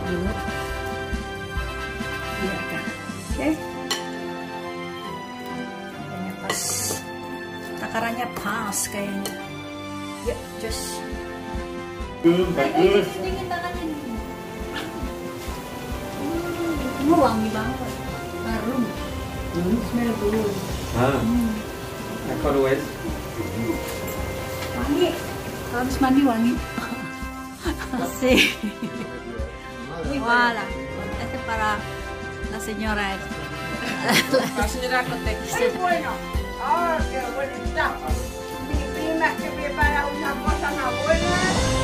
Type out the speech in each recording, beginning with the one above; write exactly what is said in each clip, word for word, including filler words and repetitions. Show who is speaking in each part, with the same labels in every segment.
Speaker 1: dulu. Biarkan. Oke. Kayaknya pas. Takarannya pas kayaknya. Yuk, just.
Speaker 2: Bagus, bagus.
Speaker 1: Dingin tangannya nih. Hmm, wangi banget. Harum.
Speaker 2: Hmm.
Speaker 1: Smell good.
Speaker 2: Ah.
Speaker 1: Hmm.
Speaker 2: Aku always.
Speaker 1: Wangi. Kalau habis mandi wangi. Asik. Wala. Este para la señora.
Speaker 3: La señora Cotex. Muy bueno. Ah, qué bueno está. Mi prima que prepara una cosa más buena.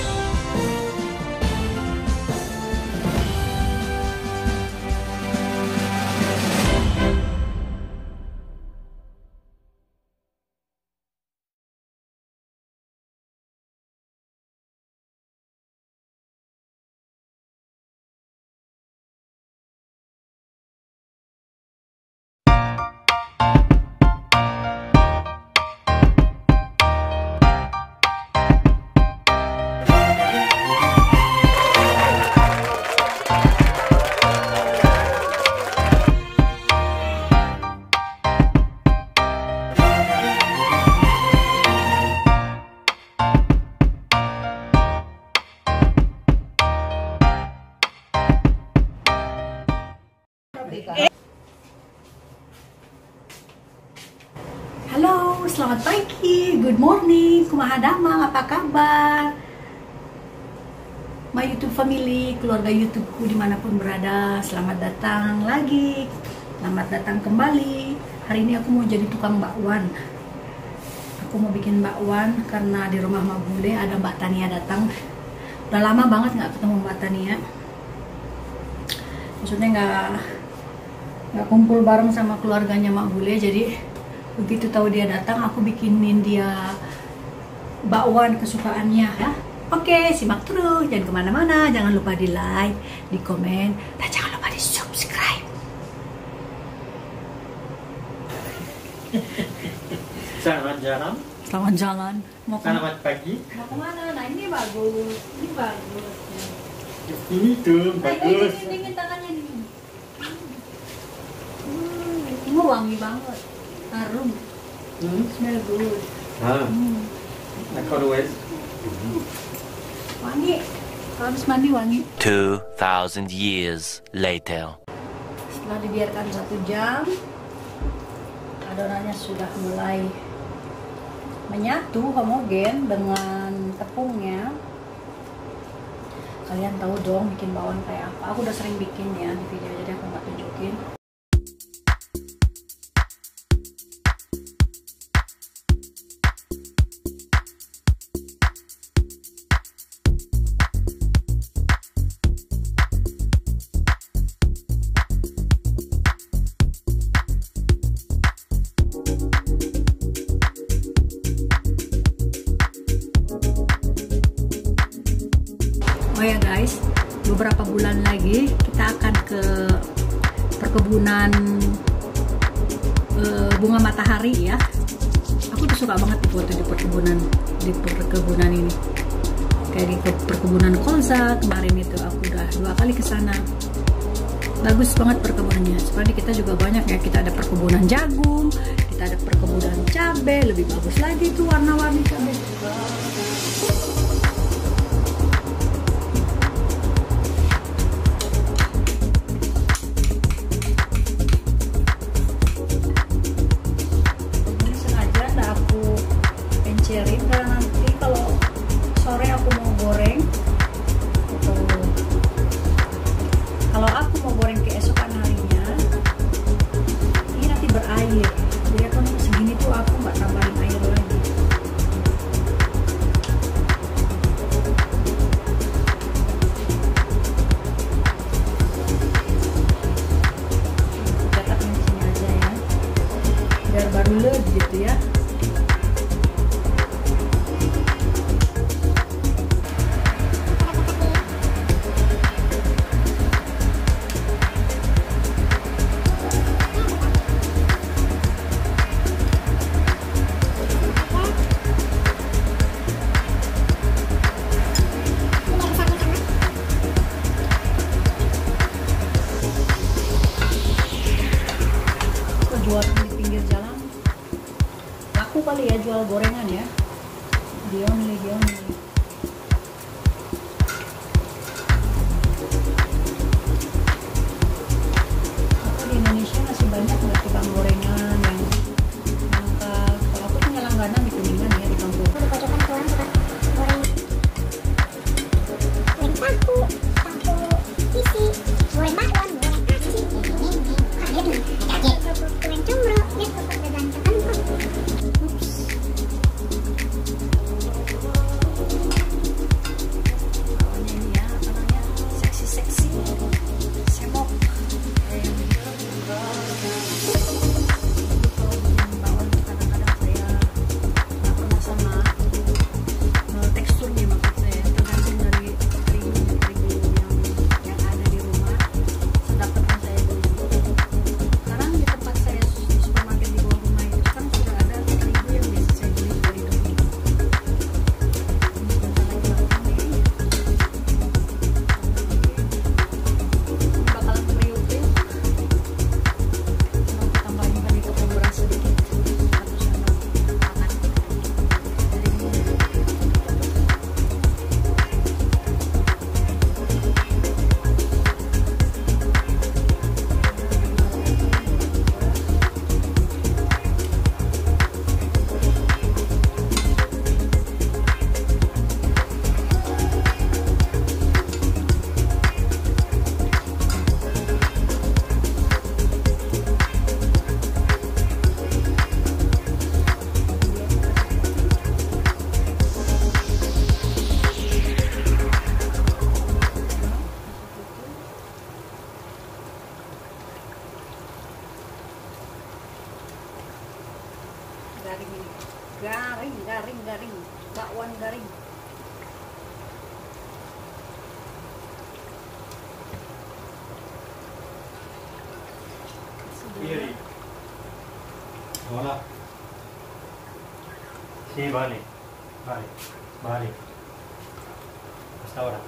Speaker 1: Halo, selamat pagi, good morning, kumaha damang, apa kabar? My YouTube family, keluarga YouTubeku dimanapun berada, selamat datang lagi, selamat datang kembali. Hari ini aku mau jadi tukang bakwan. Aku mau bikin bakwan karena di rumah Mak Bule ada Mbak Tania datang. Udah lama banget nggak ketemu Mbak Tania. Maksudnya nggak nggak kumpul bareng sama keluarganya Mak Bule, jadi begitu tahu dia datang, aku bikinin dia bakwan kesukaannya ya. Oke, simak terus, jangan kemana-mana, jangan lupa di like, di komen, dan jangan lupa di subscribe.
Speaker 2: Selamat jalan.
Speaker 1: Selamat jalan. Mau kemana?
Speaker 2: Selamat pagi.
Speaker 1: Mau kemana? Nah ini bagus, ini bagus.
Speaker 2: Ini tuh
Speaker 1: Nah,
Speaker 2: bagus.
Speaker 1: dingin, dingin tangannya nih. Hmm, ini wangi banget. Harum.
Speaker 2: Hmm.
Speaker 1: Smell good.
Speaker 2: Ah.
Speaker 1: Hmm.
Speaker 2: Aku always.
Speaker 1: Wangi. Kalau habis mandi wangi.
Speaker 4: Two thousand years later.
Speaker 1: Setelah dibiarkan satu jam, adonannya sudah mulai menyatu homogen dengan tepungnya. Kalian tahu dong bikin bakwan kayak apa? Aku udah sering bikin ya di video, jadi aku nggak tunjukin. Oh ya guys, beberapa bulan lagi kita akan ke perkebunan e, bunga matahari ya. Aku tuh suka banget foto di perkebunan di perkebunan ini. Kayak di perkebunan Kolza kemarin itu aku udah dua kali ke sana. Bagus banget perkebunannya. Seperti kita juga banyak ya, kita ada perkebunan jagung, kita ada perkebunan cabai, lebih bagus lagi tuh warna-warni cabai. Karena nanti kalau sore aku mau goreng atau kalau aku mau goreng keesokan harinya ini nanti berair, jadi aku segini tuh aku nggak tambahin air lagi. buat di pinggir jalan. Laku kali ya jual gorengan ya. The only, the only. Aku di Indonesia masih banyak nggak tukang gorengan yang mangkal. Kalau aku punya langganan di Kuningan ya, di kampung.
Speaker 5: Di pojokan keluar suka goreng goreng tahu, tahu isi, goreng bakwan, goreng aci, kaget nih, kaget, goreng combro, lihat kok udah gantengan kok.
Speaker 1: Oops. Bawahnya ini ya, apa namanya? Seksi-seksi. Semok. Kayak yang gitu. Bawang tuh kadang-kadang saya nggak pernah sama eh, teksturnya, maksud saya tergantung dari terigu terigu yang yang ada di rumah. Sedapatnya saya beli. Sekarang di tempat saya di supermarket di bawah rumah itu sekarang sudah ada terigu yang biasa saya beli dari dulu. Ini bentar lagi matang nih. Ini bakalan kriuk-kriuk. Mau tambahin tadi tepung beras sedikit, satu sendok makan. Jadi ini garing ini. Garing, garing, garing. Bakwan garing.
Speaker 2: Ieri. Voilà. Sí, vale. Vale. Vale. Hasta ahora.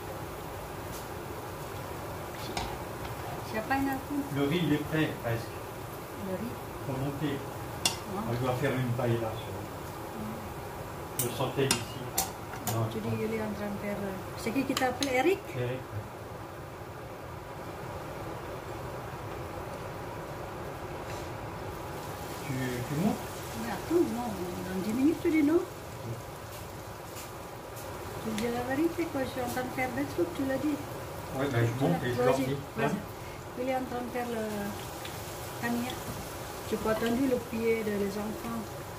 Speaker 1: Siapa yang aku?
Speaker 2: Le riz, il est prêt, presque.
Speaker 1: Dari.
Speaker 2: Pour monter.
Speaker 1: Oh.
Speaker 2: On doit faire une paella. Je le sentais ici. Non, je
Speaker 1: Jadi Yuli en train de faire. C'est qui qui t'appelle Eric?
Speaker 2: Eric, ouais. Tu, tu montes?
Speaker 1: Mais attends, non, dans dix minutes tu dis non. Tu dis la vérité, quoi, je suis en train de faire des trucs, tu l'as dit.
Speaker 2: Ouais, ben je monte et je leur
Speaker 1: Vas-y,
Speaker 2: dis.
Speaker 1: vas-y. Il est en train de faire le Camilla. J'ai pas attendu le pied de les enfants.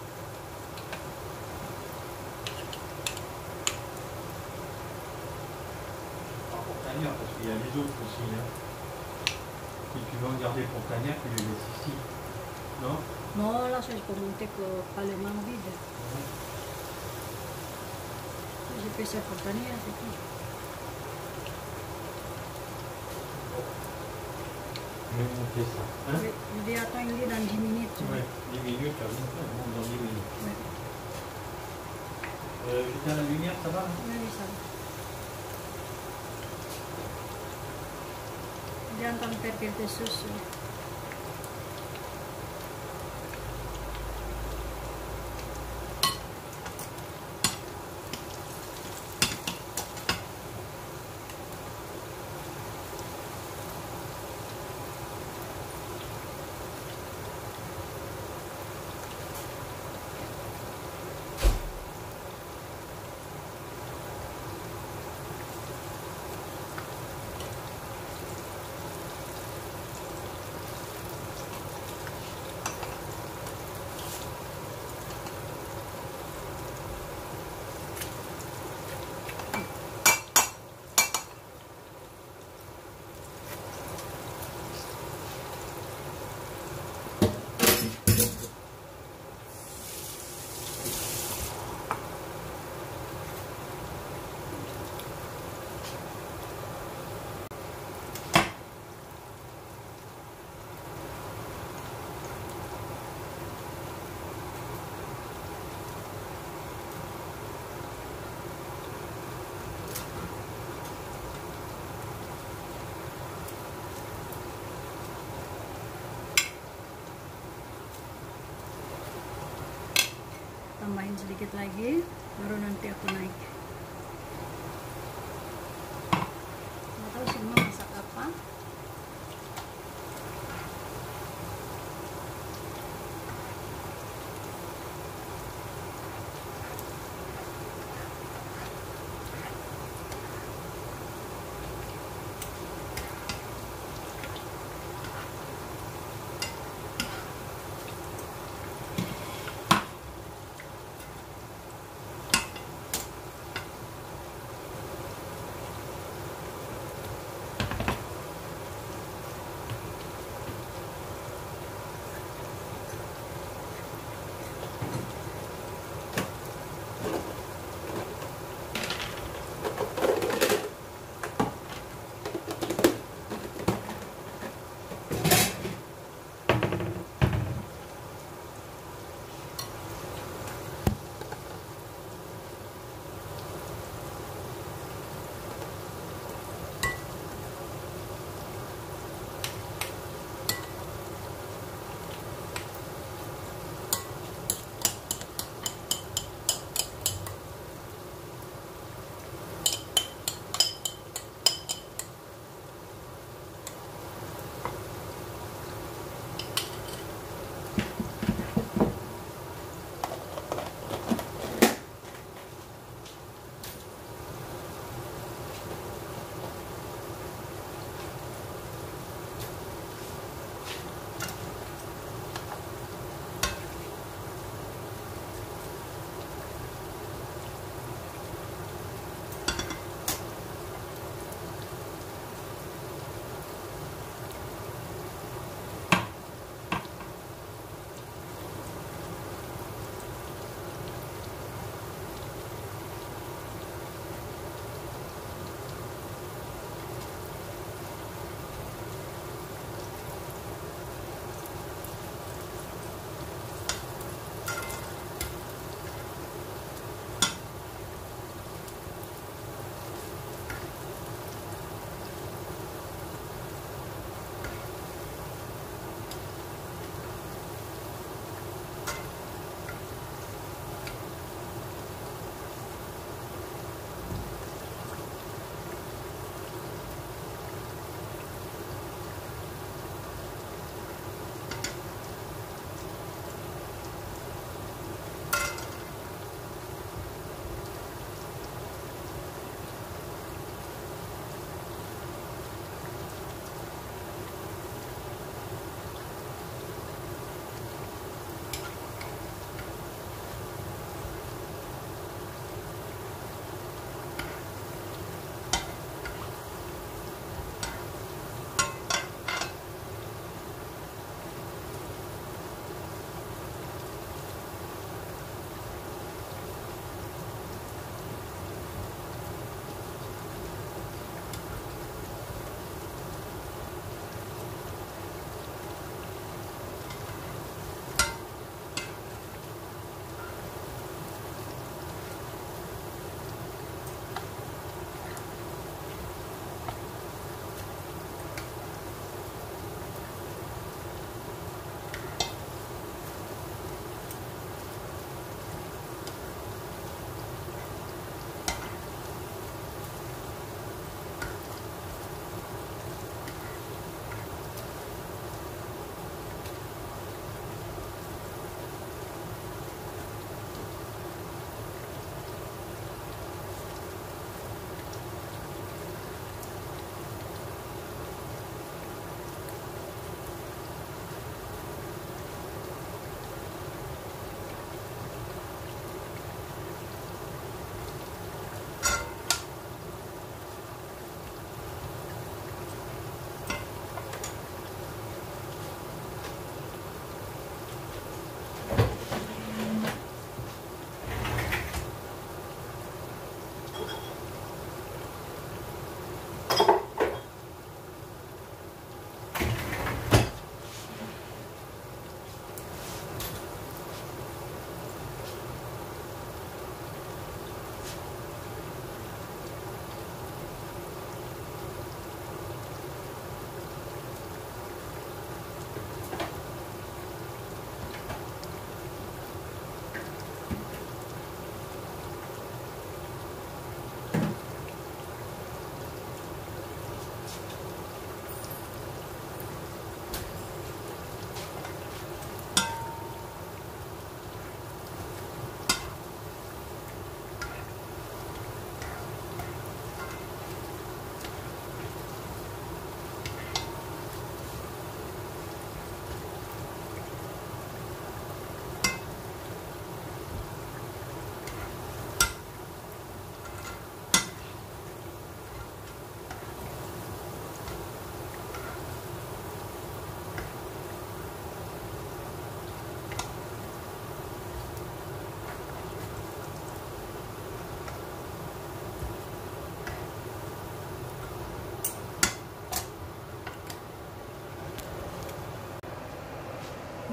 Speaker 2: Pas pour Tania, parce qu'il y a les autres aussi. Hein. Si tu veux en garder pour Tania, tu les laisses ici. Non?
Speaker 1: Non, là, je peux monter que pas les mains vides. J'ai fait ça pour Tania, c'est tout.
Speaker 2: Je vais monter ça. Hein?
Speaker 1: Je je dis, attends, il est dans dix minutes.
Speaker 2: Ouais, dix minutes, ça monte dans dix minutes.
Speaker 1: Ouais.
Speaker 2: Euh, J'éteins la lumière, ça va? Hein?
Speaker 1: Oui, oui, ça va. Il est en train de faire quelque chose. tambahin sedikit lagi, baru nanti aku naik. Nggak tahu semua masak apa.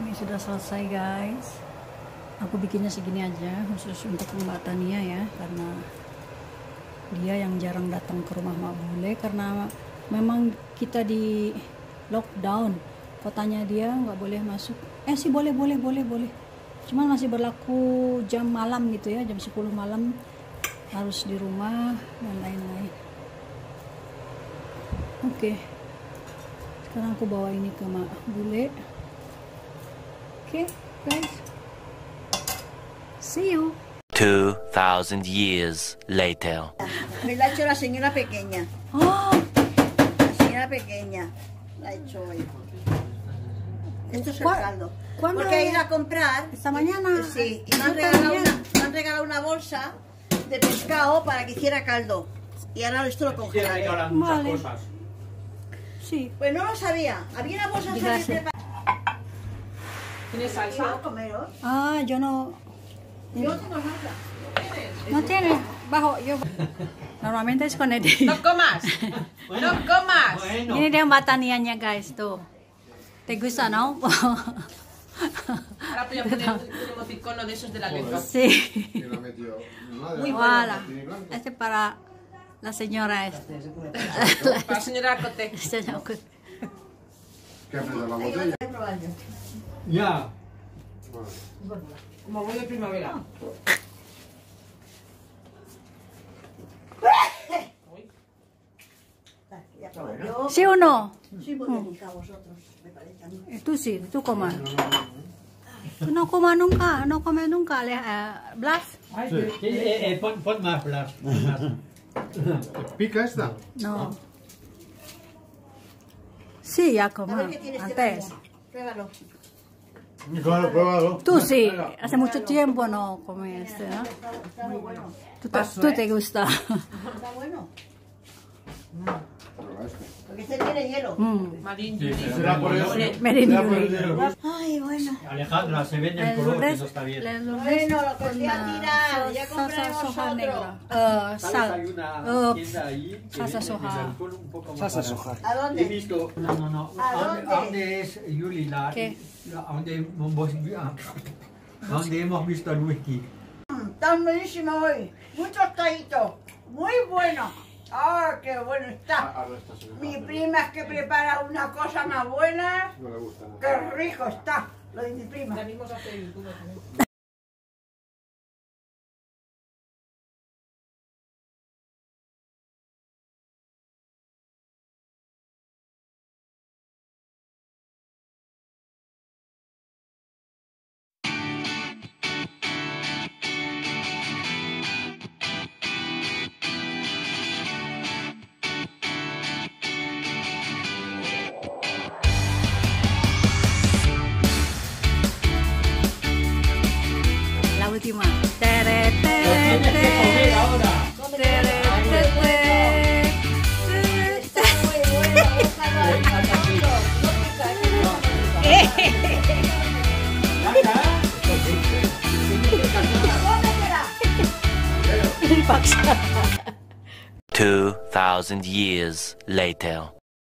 Speaker 1: Ini sudah selesai guys. Aku bikinnya segini aja khusus untuk Mbak Tania ya, karena dia yang jarang datang ke rumah Mak Bule karena memang kita di lockdown. Kotanya dia nggak boleh masuk. Eh sih boleh boleh boleh boleh. Cuman masih berlaku jam malam gitu ya, jam sepuluh malam harus di rumah dan lain-lain. Oke. Sekarang aku bawa ini ke Mak Bule. Oke, guys. See you.
Speaker 4: Two thousand years later.
Speaker 3: Me la ha hecho la señora pequeña.
Speaker 1: Oh,
Speaker 3: La señora pequeña la ha hecho hoy. Esto es el
Speaker 1: ¿Cuál-
Speaker 3: caldo.
Speaker 1: cuándo
Speaker 3: Porque he
Speaker 1: es?
Speaker 3: ido a comprar.
Speaker 1: esta mañana.
Speaker 3: Sí, y me han,
Speaker 1: Yo
Speaker 3: regalado
Speaker 1: también.
Speaker 3: una, me han regalado una bolsa de pescado para que hiciera caldo. Y ahora esto lo
Speaker 2: Quiere
Speaker 3: congelaré.
Speaker 2: regalar muchas
Speaker 1: Vale.
Speaker 2: cosas.
Speaker 1: Sí.
Speaker 3: Pues no lo sabía. Había una bolsa de
Speaker 1: Gracias.
Speaker 3: preparada.
Speaker 6: ¿Tienes
Speaker 3: ¿Vamos
Speaker 6: salsa?
Speaker 3: a comeros?
Speaker 1: Ah, yo no.
Speaker 3: Yo no tengo nada.
Speaker 1: No tiene. Bajo, yo. Normalmente es con Eddie.
Speaker 6: ¡No comas! ¡No comas!
Speaker 2: Bueno.
Speaker 1: Ini dia Mbak Tanianya guys tuh. ¿Te gusta, no?
Speaker 6: Ahora voy a poner un, un emoticono de esos de la lengua.
Speaker 1: Sí.
Speaker 7: Y la metió. Madre,
Speaker 6: Muy
Speaker 1: Voilà.
Speaker 7: tiene blanco.
Speaker 1: Este es para la señora esta.
Speaker 6: Para la señora Cote.
Speaker 1: Señora,
Speaker 7: ¿Qué aprieta la botella?
Speaker 2: Ya.
Speaker 7: Bueno,
Speaker 6: Como voy de primavera.
Speaker 3: Yo
Speaker 1: ¿Sí o no?
Speaker 3: soy muy delicada vosotros, me parece a mí.
Speaker 1: Eh, Tú sí, tú comas. Tú no comas nunca, no comes nunca, Ale- eh, Blas.
Speaker 2: Eh, eh, eh, pon, pon más, Blas. pon más.
Speaker 7: ¿pica esta?
Speaker 1: No. Sí, ya
Speaker 3: A ver
Speaker 1: comas.
Speaker 3: qué tiene este
Speaker 1: Antes.
Speaker 3: baño. Pruébalo.
Speaker 7: Claro, pruébalo.
Speaker 1: Tú sí, hace mucho tiempo no comes este, ¿no?
Speaker 3: Está muy bueno.
Speaker 1: Tú te, tú te gusta.
Speaker 3: Está bueno.
Speaker 7: Prueba este.
Speaker 3: Porque este tiene hielo.
Speaker 1: Mm.
Speaker 6: Marín,
Speaker 2: Sí,
Speaker 6: Judith.
Speaker 2: será por eso.
Speaker 1: Meridiano.
Speaker 3: Ay, bueno.
Speaker 2: Alejandra, se vende el color, que eso está bien.
Speaker 3: Bueno, lo que voy a tirar, ya compraremos
Speaker 1: soja
Speaker 3: otro.
Speaker 1: negra. Eh,
Speaker 2: ¿Sabes?
Speaker 1: sal.
Speaker 2: Hay una
Speaker 1: Uh,
Speaker 2: tienda ahí que
Speaker 1: salsa
Speaker 2: vende
Speaker 1: soja.
Speaker 2: el alcohol un poco más
Speaker 7: Salsa
Speaker 2: barato.
Speaker 7: soja.
Speaker 3: ¿A
Speaker 2: He
Speaker 3: dónde?
Speaker 2: visto, no, no, no.
Speaker 3: ¿A
Speaker 2: ¿A dónde,
Speaker 3: dónde?
Speaker 2: a dónde es, Yuli, la,
Speaker 1: ¿Qué?
Speaker 2: la- a dónde hemos, a dónde hemos visto el whisky?
Speaker 3: Está buenísimo hoy. Muy tostadito. Muy bueno. ¡Ah, qué bueno está!
Speaker 7: Ahora esta se le
Speaker 3: Mi
Speaker 7: hace.
Speaker 3: prima es que prepara una cosa más buena.
Speaker 7: No le gusta nada.
Speaker 3: ¡Qué rico está! Lo de mi prima.
Speaker 6: La misma hace YouTube también.
Speaker 1: La última. Tere,
Speaker 2: Lo
Speaker 1: tere,
Speaker 2: tienes que comer
Speaker 1: tere.
Speaker 2: ahora.
Speaker 1: Tere, tere, tere.
Speaker 3: Está muy bueno. Búscalo ahí. No pica, es que no
Speaker 2: Nada.
Speaker 3: Cómetela.
Speaker 4: Two thousand years later.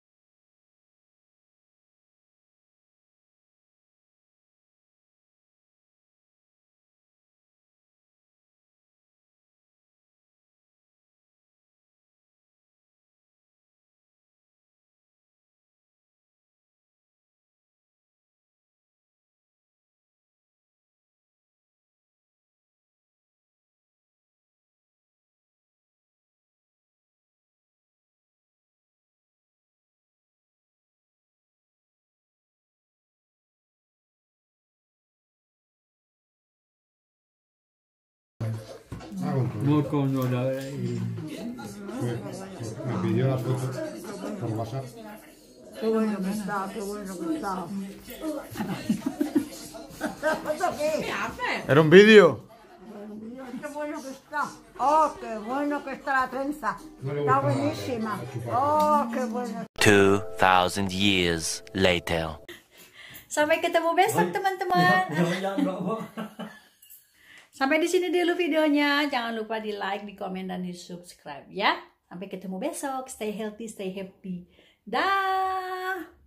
Speaker 7: Ah, con tu-
Speaker 2: No, con no, la- y-
Speaker 7: Me, me pidió la foto por WhatsApp.
Speaker 3: Qué bueno que está, qué bueno que está. ¿Esto qué?
Speaker 7: ¿Era un vídeo?
Speaker 3: Qué bueno que está. Oh, qué bueno que está la trenza.
Speaker 7: No le
Speaker 3: Está
Speaker 7: gusta nada,
Speaker 3: buenísima.
Speaker 7: la chupada.
Speaker 3: Oh, qué bueno.
Speaker 4: Two thousand years later.
Speaker 1: Sampai ketemu besok teman-teman. Sampai di sini dulu videonya. Jangan lupa di like, di komen, dan di subscribe ya. Sampai ketemu besok. Stay healthy, stay happy. Dah.